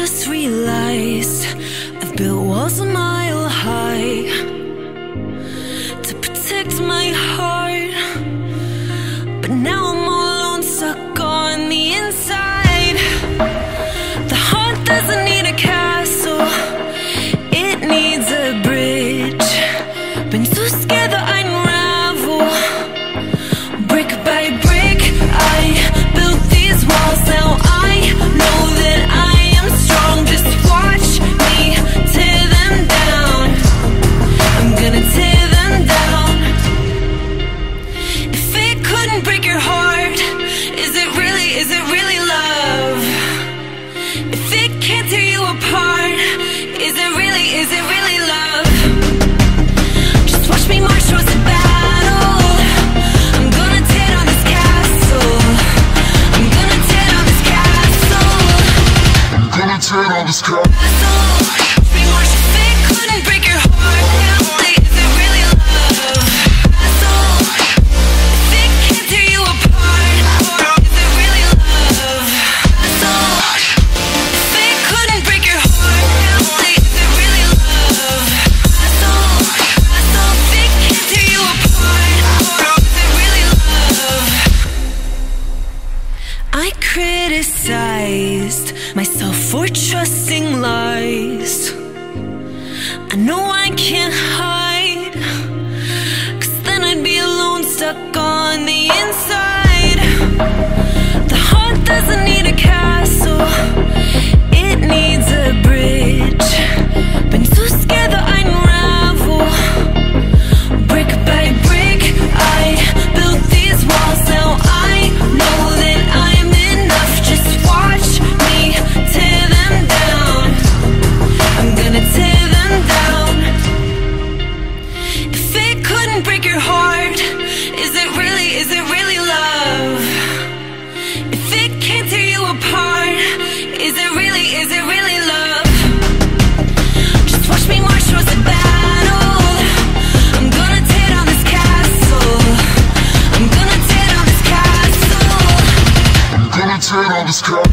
just realized I've built walls a mile high to protect my heart, but now I'm all alone, stuck on the inside. The heart doesn't need a castle, it needs a bridge. Been too scared that I'd unravel. Brick by brick, I built these walls. Now I know that I am strong. Just watch me tear them down. I'm gonna tear them down. If it couldn't break your heart, is it really love? If it can't tear you apart, is it really love? Just watch me march towards the battle. I'm gonna tear down this castle. I'm gonna tear down this castle. I'm gonna tear down this castle. Watch me march. If it couldn't break your heart, is it really love? Castle. If it can't tear you apart, is it really love? Castle. If it couldn't break your heart, is it really love? Castle. Castle. If it can't tear you apart, is it really love? I criticized myself for trusting lies. I know I can't hide, 'cause then I'd be alone, stuck on the inside. The heart doesn't need a castle, it needs a bridge. Been too scared that I'd unravel. Brick by brick, I built these walls. Now I know that I'm enough. Just watch me tear them down. I'm gonna tear them down. If it couldn't break your heart, is it really love? If it can't tear you apart, is it really love? Just watch me march towards the battle. I'm gonna tear down this castle. I'm gonna tear down this castle. I'm gonna tear down this castle.